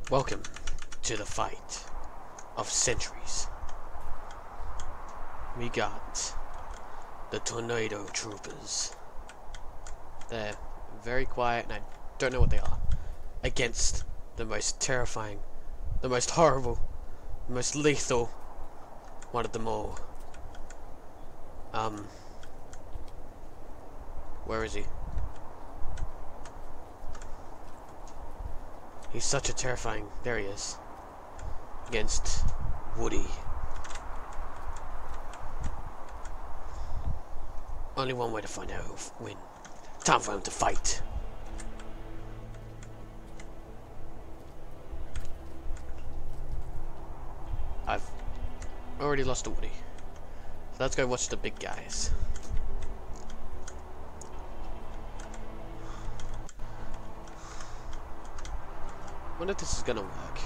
Welcome to the fight of centuries. We got the Tornado Troopers. They're very quiet and I don't know what they are. Against the most terrifying, the most horrible, the most lethal one of them all. Where is he? He's such a terrifying... There he is. Against Woody. Only one way to find out who'll win. Time for him to fight. I've already lost to Woody. So let's go watch the big guys. I wonder if this is gonna work.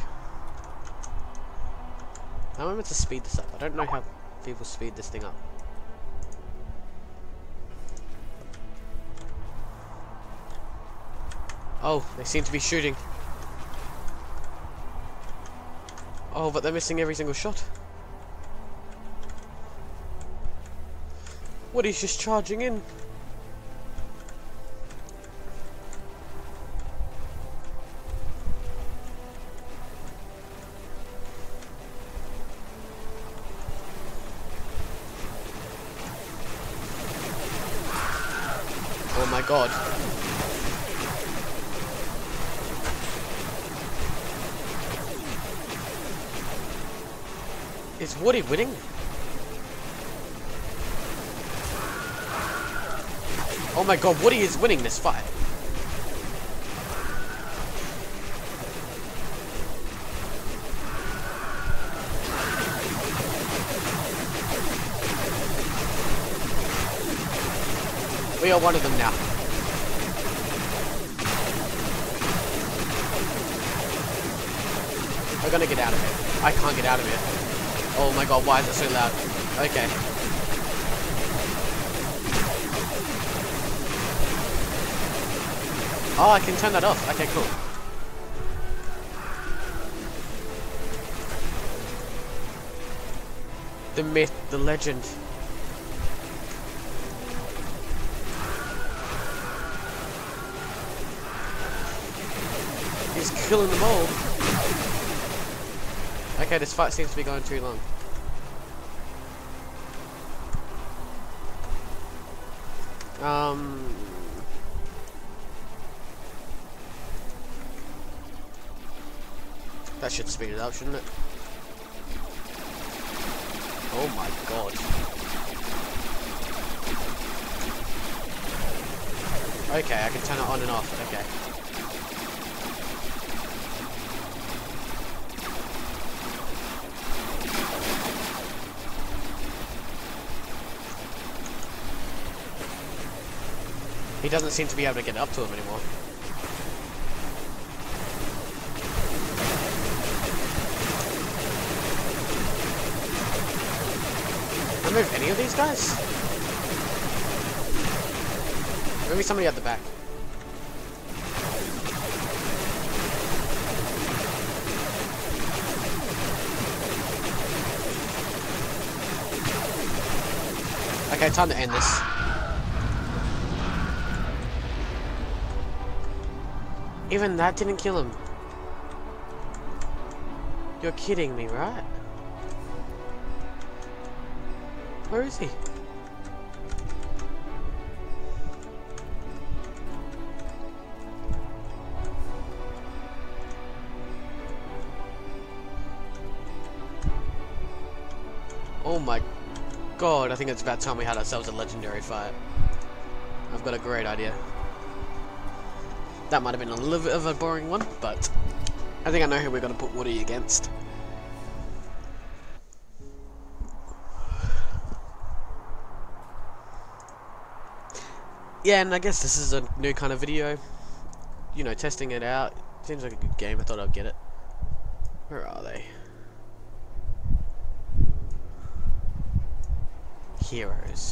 How am I meant to speed this up? I don't know how people speed this thing up. Oh, they seem to be shooting. Oh, but they're missing every single shot. Woody's just charging in. Oh my god. Is Woody winning? Oh my god, Woody is winning this fight. We are one of them now. We're gonna get out of here. I can't get out of here. Oh my god, why is it so loud? Okay. Oh, I can turn that off. Okay, cool. The myth, the legend. He's killing them all. Okay, this fight seems to be going too long. That should speed it up, shouldn't it? Oh my god. Okay, I can turn it on and off. Okay. He doesn't seem to be able to get up to him anymore. Can I move any of these guys? Maybe somebody at the back. Okay, time to end this. Even that didn't kill him. You're kidding me, right? Where is he? Oh my god, I think it's about time we had ourselves a legendary fight. I've got a great idea. That might have been a little bit of a boring one, but I think I know who we're going to put Woody against. Yeah, and I guess this is a new kind of video. You know, testing it out. Seems like a good game. I thought I'd get it. Where are they? Heroes.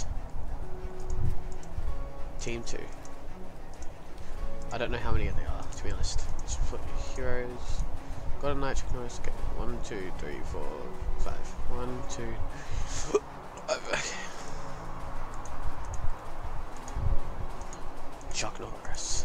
Team 2. I don't know how many they are, to be honest. Let's put heroes. Golden Knight, Chuck Norris. Okay, 1, 2, 3, 4, 5. 1, 2. Chuck Norris.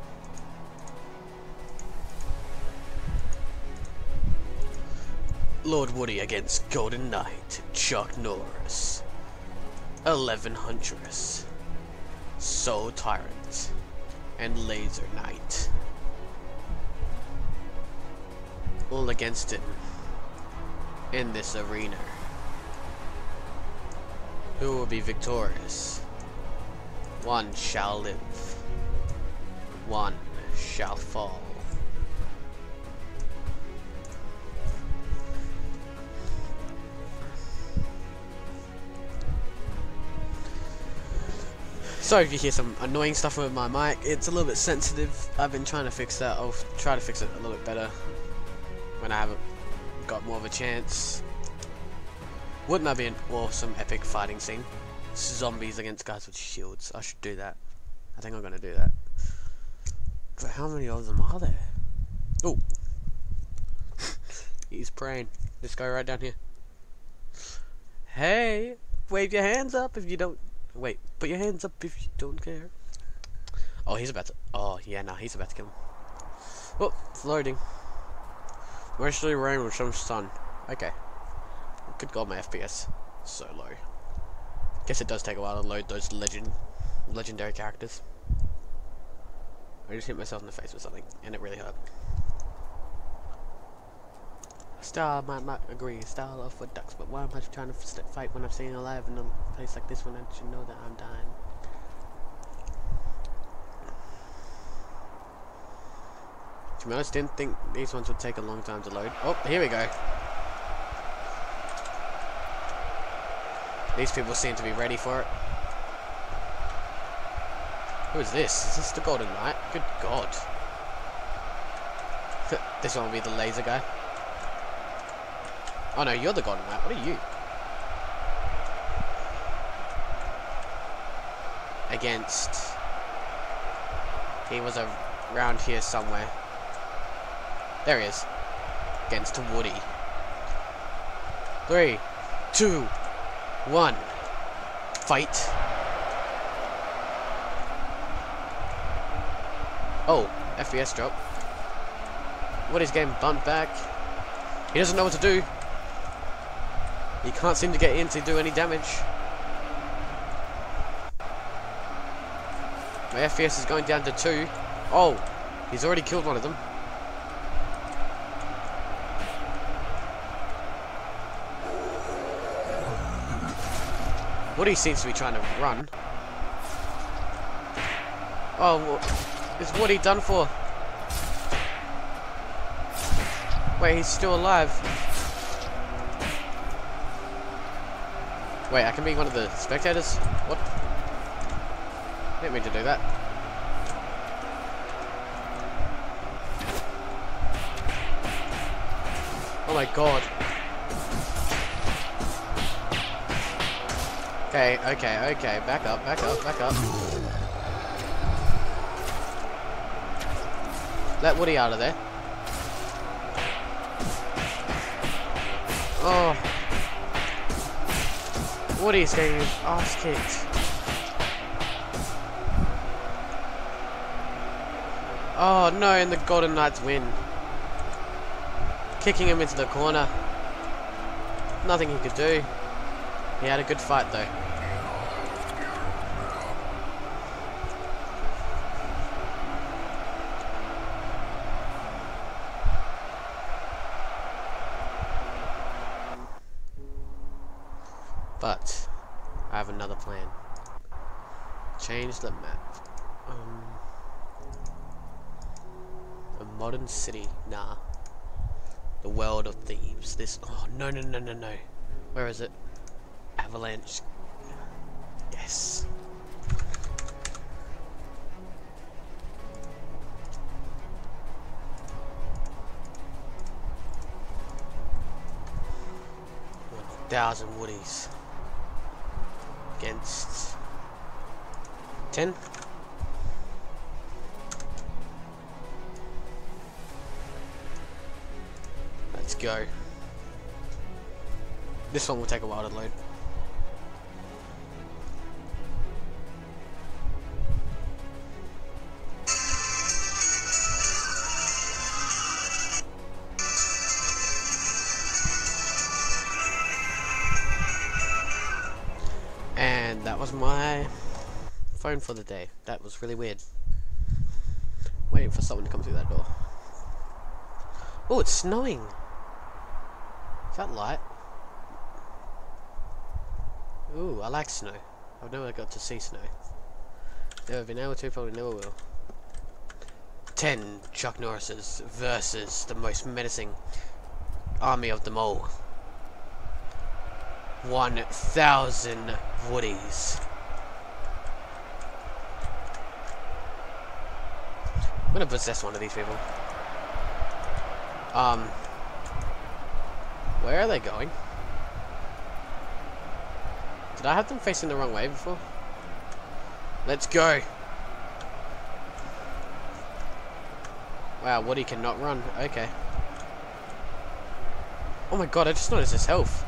Lord Woody against Golden Knight, Chuck Norris. 11 Huntress, Soul Tyrant, and Laser Knight. All against him in this arena. Who will be victorious? One shall live, one shall fall. Sorry if you hear some annoying stuff with my mic, it's a little bit sensitive. I've been trying to fix that. I'll try to fix it a little bit better when I haven't got more of a chance. Wouldn't that be an awesome epic fighting scene? Zombies against guys with shields. I should do that. I think I'm gonna do that. But how many of them are there? Oh! He's praying. This guy right down here. Hey! Wave your hands up if you don't... Wait, put your hands up if you don't care. Oh, he's about to... Oh, yeah, no, he's about to kill him. Oh, it's loading. Mostly rain with some sun. Okay. Good god, my FPS. So low. Guess it does take a while to load those legendary characters. I just hit myself in the face with something, and it really hurt. Style might not agree, style of what ducks, but why am I trying to fight when I'm staying alive in a place like this when I should know that I'm dying? To be honest, didn't think these ones would take a long time to load. Oh, here we go. These people seem to be ready for it. Who is this? Is this the Golden Knight? Good god. This one will be the laser guy. Oh no, you're the Golden Knight. What are you? Against... He was around here somewhere. There he is. Against Woody. 3, 2, 1. Fight. Oh, FPS drop. Woody's getting bumped back. He doesn't know what to do. He can't seem to get in to do any damage. My FPS is going down to 2. Oh, he's already killed one of them. Woody seems to be trying to run. Oh, is Woody done for? Wait, he's still alive. Wait, I can be one of the spectators? What? I didn't mean to do that. Oh my god. Okay, okay, okay. Back up, back up, back up. Let Woody out of there. Oh. Woody's getting his ass kicked. Oh no, and the Golden Knights win. Kicking him into the corner. Nothing he could do. He had a good fight though. But I have another plan. Change the map. A modern city. Nah. The world of thieves. This. Oh no no no no no. Where is it? Avalanche. Yes. Thousand Woodies against 10. Let's go. This one will take a while to load. And that was my phone for the day. That was really weird. Waiting for someone to come through that door. Oh, it's snowing. Is that light? Ooh, I like snow. I've never got to see snow. Never been able to, probably never will. 10 Chuck Norrises versus the most menacing army of them all. 1,000 Woodies. I'm gonna possess one of these people. Where are they going? Did I have them facing the wrong way before? Let's go! Wow, Woody cannot run. Okay. Oh my god, I just noticed his health.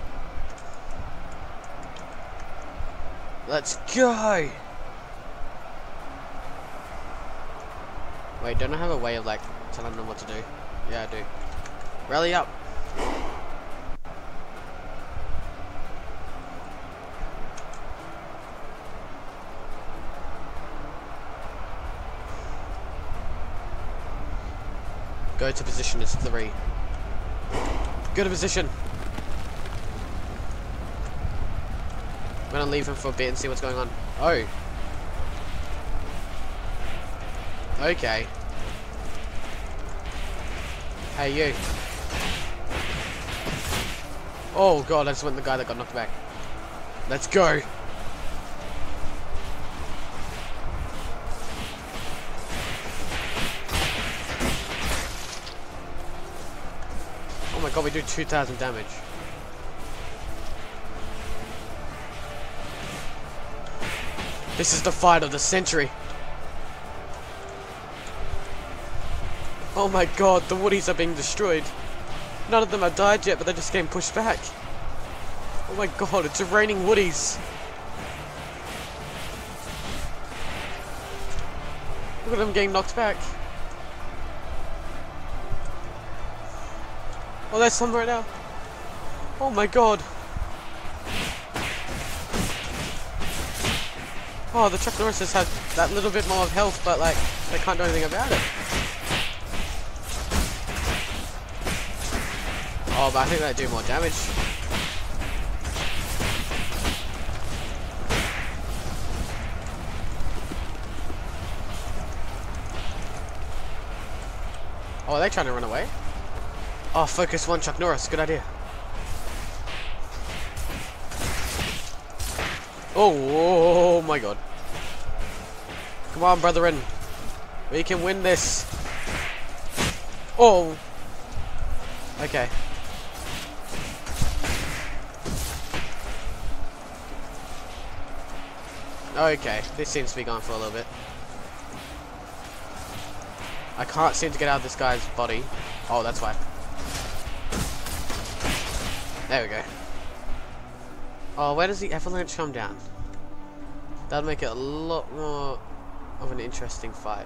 Let's go! Wait, don't I have a way of like telling them what to do? Yeah, I do. Rally up! Go to position is 3. Go to position! I'm gonna leave him for a bit and see what's going on. Oh! Okay. Hey, you. Oh god, I just went the guy that got knocked back. Let's go! Oh my god, we do 2,000 damage. This is the fight of the century. Oh my god, the Woodies are being destroyed. None of them have died yet, but they're just getting pushed back. Oh my god, it's raining Woodies. Look at them getting knocked back. Oh, there's some right now. Oh my god. Oh, the Chuck Norrises have that little bit more of health, but like, they can't do anything about it. Oh, but I think they do more damage. Oh, are they trying to run away? Oh, focus one Chuck Norris. Good idea. Oh my god. Come on, brethren. We can win this. Oh. Okay. Okay, this seems to be going for a little bit. I can't seem to get out of this guy's body. Oh, that's why. There we go. Oh, where does the avalanche come down? That'll make it a lot more of an interesting fight.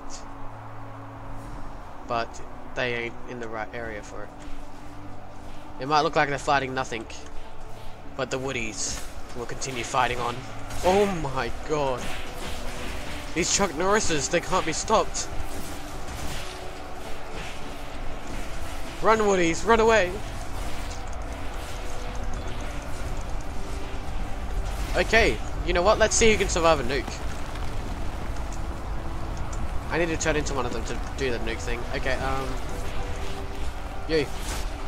But they ain't in the right area for it. It might look like they're fighting nothing, but the Woodies will continue fighting on. Oh my god. These Chuck Norrises, they can't be stopped. Run, Woodies, run away. Okay, you know what? Let's see who can survive a nuke. I need to turn into one of them to do the nuke thing. Okay, you.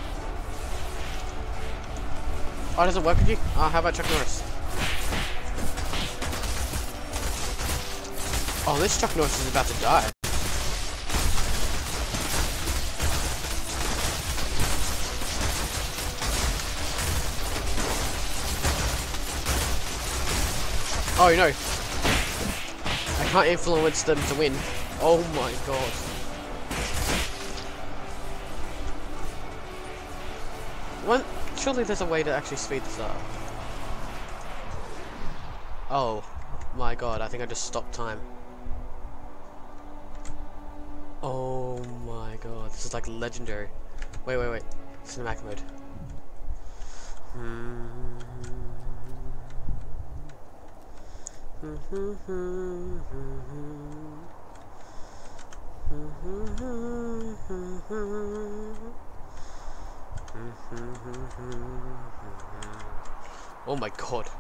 Oh, it doesn't work with you? Oh, how about Chuck Norris? Oh, this Chuck Norris is about to die. Oh no. I can't influence them to win. Oh my god. What? Surely there's a way to actually speed this up. Oh my god, I think I just stopped time. Oh my god, this is like legendary. Wait. Cinematic mode. Oh my god.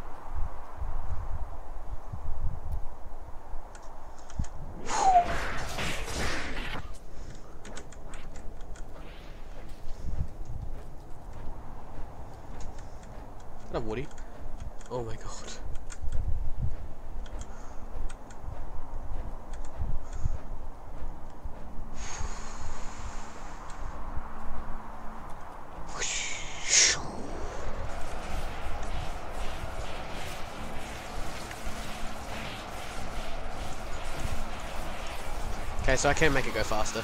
Is that a Woody? Oh my god. Okay, so I can't make it go faster.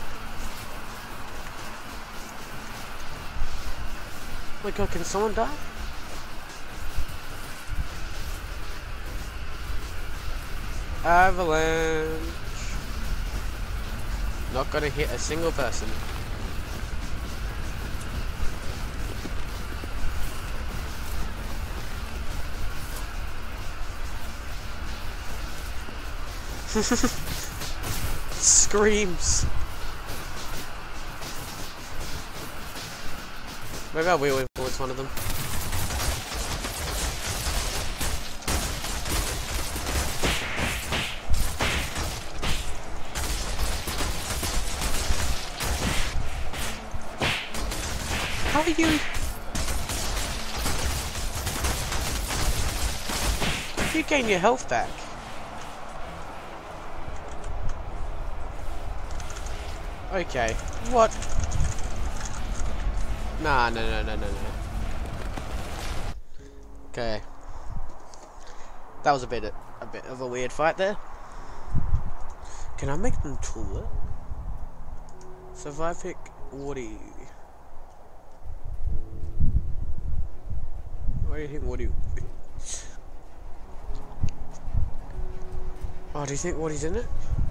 Oh my god, can someone die? Avalanche! Not gonna hit a single person. Screams! Maybe I'll wheel towards one of them. How are you? You gain your health back. Okay, what? Nah, no. Okay. That was a bit of a weird fight there. Can I make them taller? Survive pick Woody. What do you think Woody? Oh, do you think Woody's in it?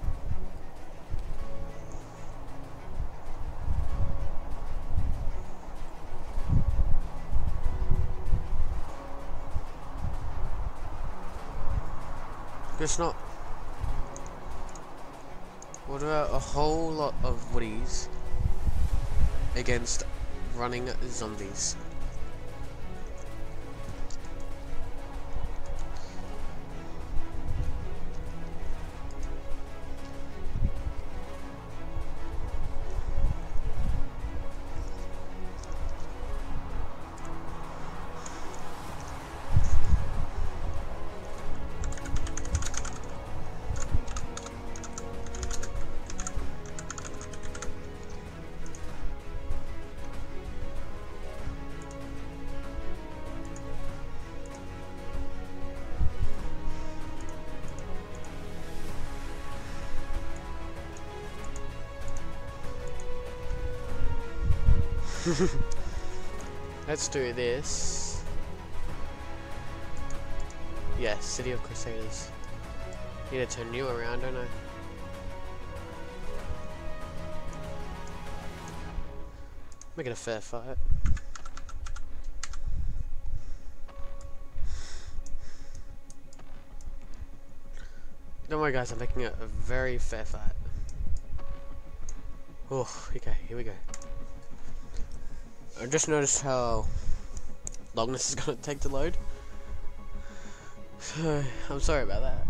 Guess not. What about a whole lot of Woodies against running zombies? Let's do this. Yes, City of Crusaders. Need to turn you around, don't I? Make it a fair fight. Don't worry guys, I'm making it a very fair fight. Oh, okay, here we go. I just noticed how long this is gonna take to load. I'm sorry about that.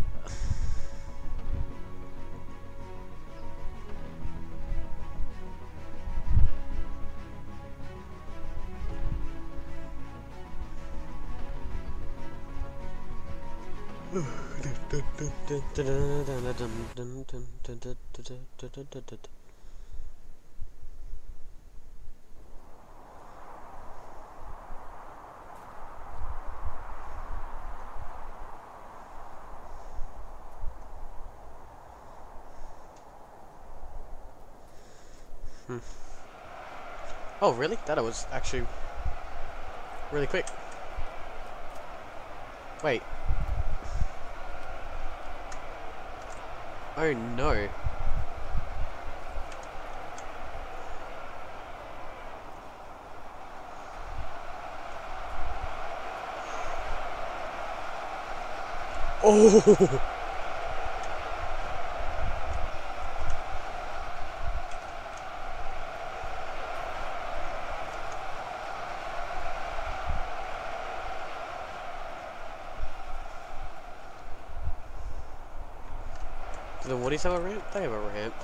Oh, really? That was actually really quick. Wait. Oh no. Oh! Do the Woodies have a ramp? They have a ramp.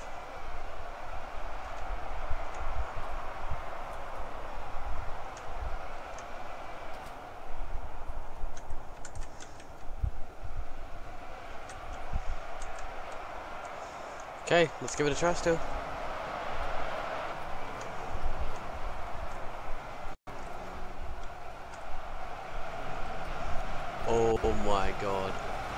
Okay, let's give it a try still. Oh my god.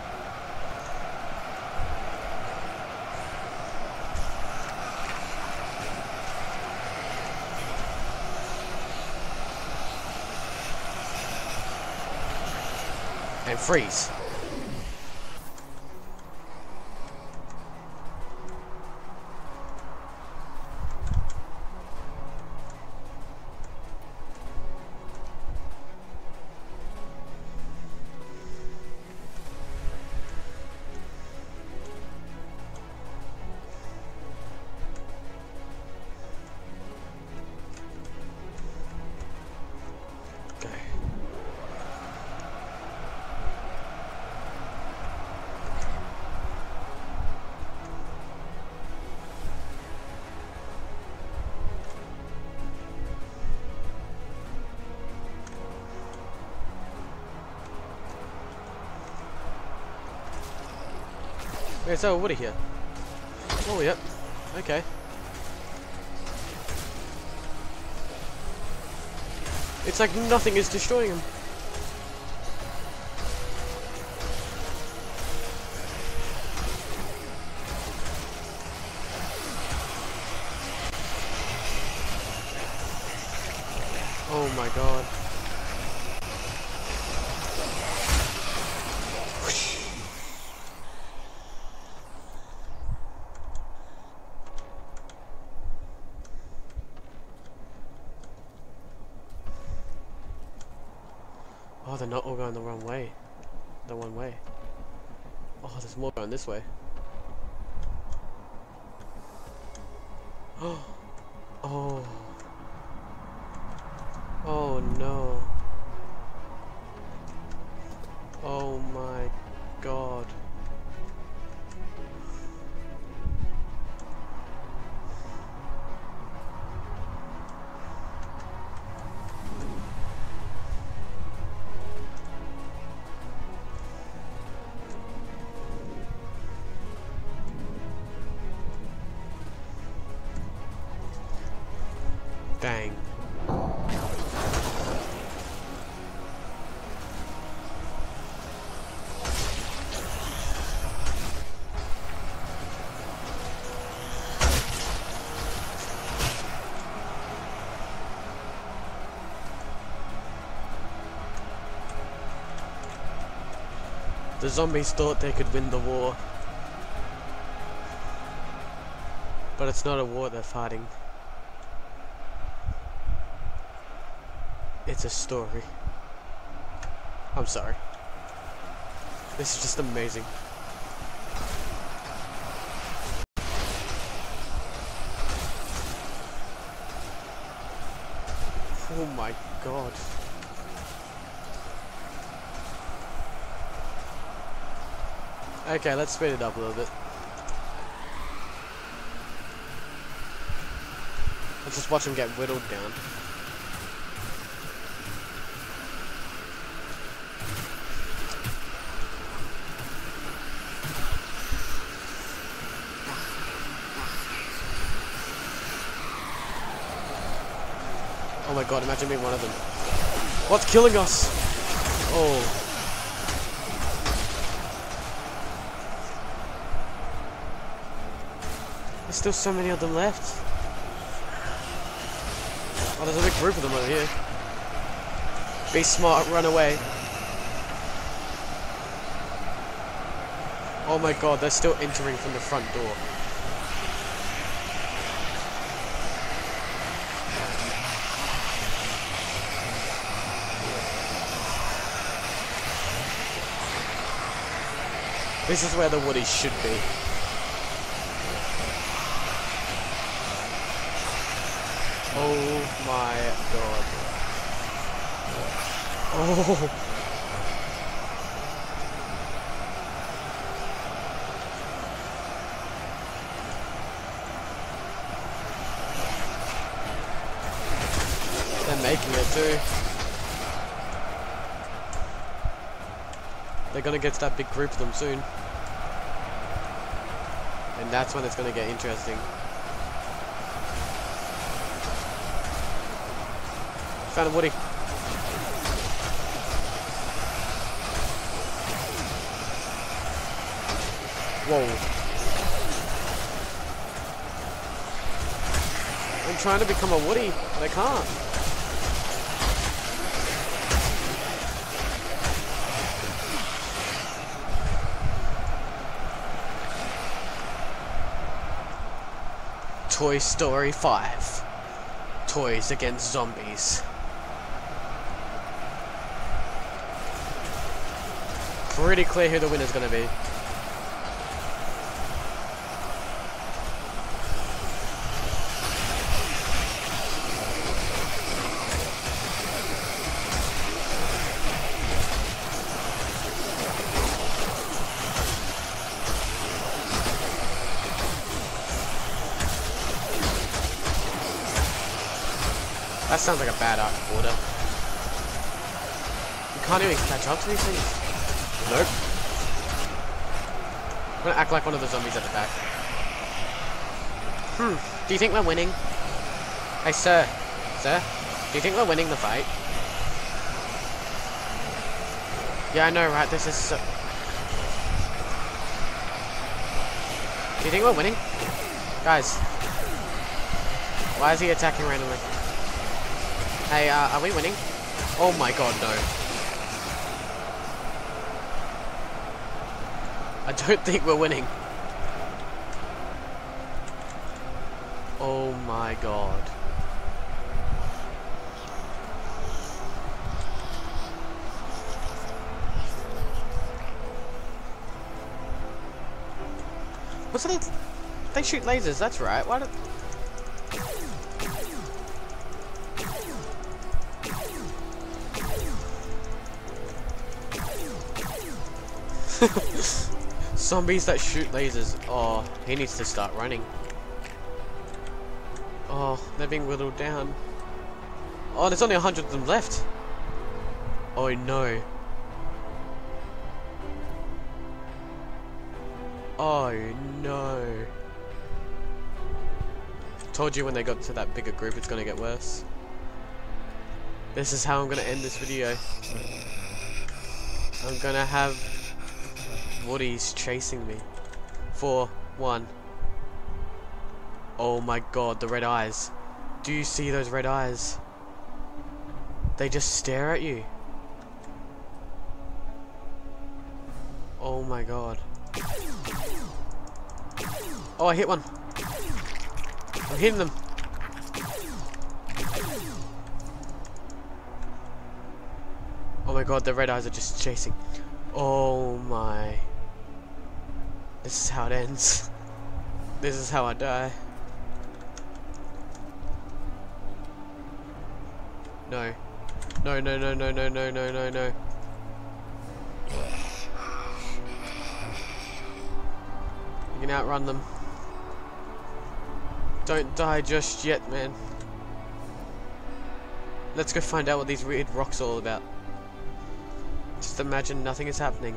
And freeze. Okay. Okay, so Woody here. Oh, yep. Okay. It's like nothing is destroying him. Oh my god. Oh, they're not all going the wrong way. The one way. Oh, there's more going this way. Oh. Oh. Oh no. Oh my god. Dang. The zombies thought they could win the war. But it's not a war they're fighting. It's a story. I'm sorry. This is just amazing. Oh my god. Okay, let's speed it up a little bit. Let's just watch him get whittled down. Oh my god, imagine being one of them. What's killing us? Oh. There's still so many of them left. Oh, there's a big group of them over here. Be smart, run away. Oh my god, they're still entering from the front door. This is where the Woodies should be. Oh my god. Oh. They're making it too. They're gonna get to that big group of them soon. And that's when it's gonna get interesting. Found a Woody. Whoa. I'm trying to become a Woody, but I can't. Toy Story 5. Toys against zombies. Pretty clear who the winner's gonna be. That sounds like a bad order. You can't even catch up to these things. Nope. I'm gonna act like one of the zombies at the back. Do you think we're winning? Hey, sir. Sir? Do you think we're winning the fight? Yeah, I know, right? This is so... Do you think we're winning? Guys. Why is he attacking randomly? Hey, are we winning? Oh my god, no. I don't think we're winning. Oh my god. What's that? They shoot lasers, that's right. Why do... Zombies that shoot lasers. Oh, he needs to start running. Oh, they're being whittled down. Oh, there's only 100 of them left. Oh no. Oh no. Told you when they got to that bigger group it's gonna get worse. This is how I'm gonna end this video. I'm gonna have Woodies chasing me. 4, 1. Oh my god, the red eyes. Do you see those red eyes? They just stare at you. Oh my god. Oh, I hit one. I'm hitting them. Oh my god, the red eyes are just chasing. Oh my. This is how it ends. This is how I die. No. No, no, no, no, no, no, no, no, no. You can outrun them. Don't die just yet, man. Let's go find out what these weird rocks are all about. Just imagine nothing is happening.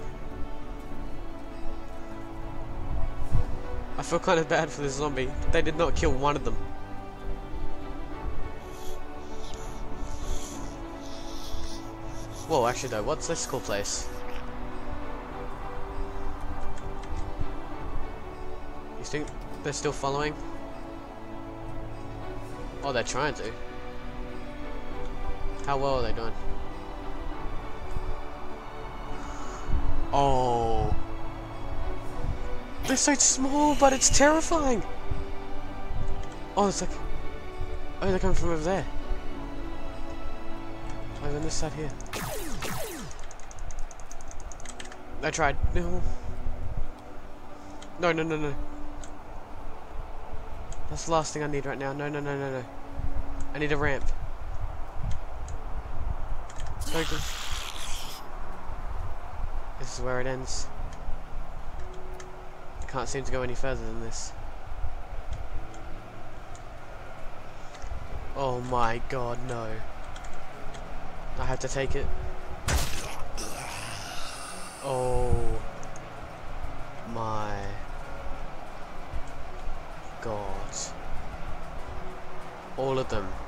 I feel kind of bad for this zombie. They did not kill one of them. Whoa, actually though, what's this cool place? You think they're still following? Oh, they're trying to. How well are they doing? Oh. They're so small, but it's terrifying. Oh, it's like... Oh, they're coming from over there. Over on this side here. I tried. No. No, no, no, no. That's the last thing I need right now. No, no, no, no, no. I need a ramp. Go, go. This is where it ends. I can't seem to go any further than this. Oh my god, no. I have to take it. Oh my god. All of them.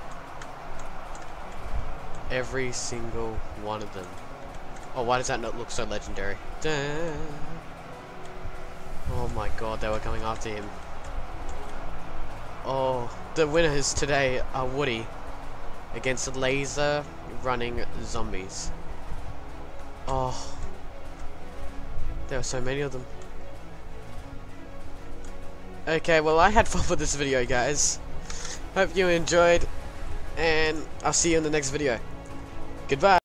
Every single one of them. Oh, why does that not look so legendary? Duh. Oh my god, they were coming after him. Oh, the winners today are Woody against laser running zombies. Oh, there are so many of them. Okay, well, I had fun with this video, guys. Hope you enjoyed, and I'll see you in the next video. Goodbye.